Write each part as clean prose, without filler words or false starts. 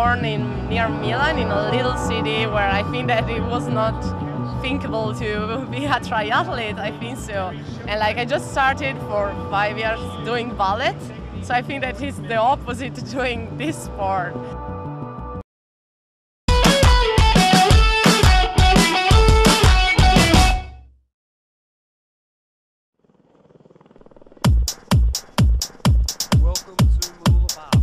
born near Milan, in a little city where I think that it was not thinkable to be a triathlete, I think so. And like I just started for 5 years doing ballet, so I think that it's the opposite to doing this sport. Welcome to Mooloolaba.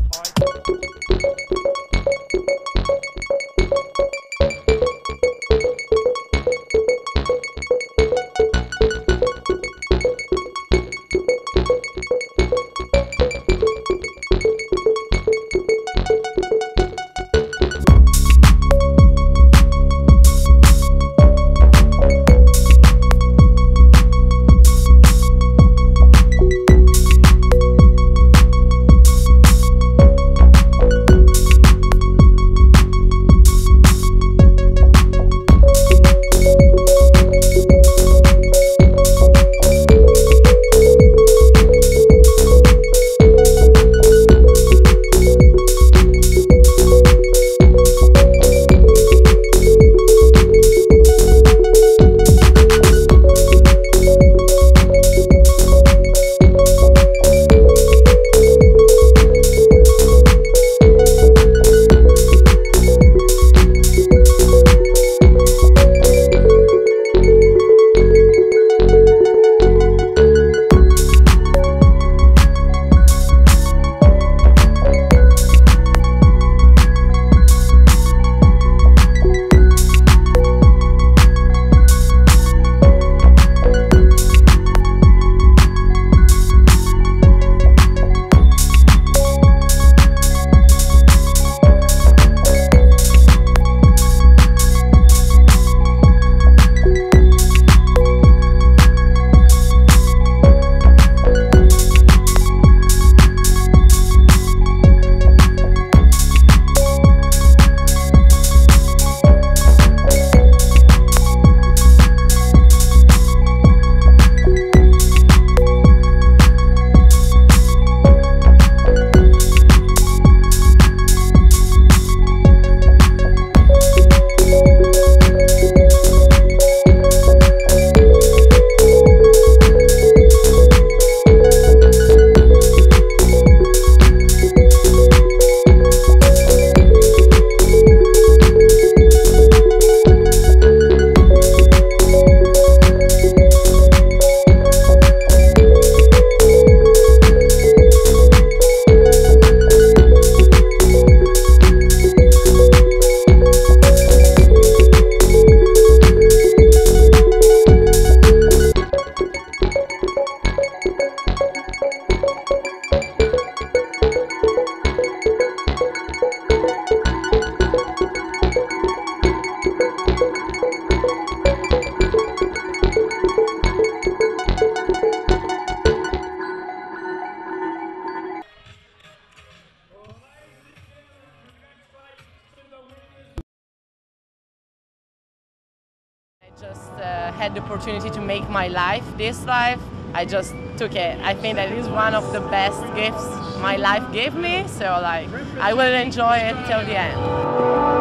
I just had the opportunity to make my life, this life. I just took it. I think that it is one of the best gifts my life gave me, so like I will enjoy it till the end.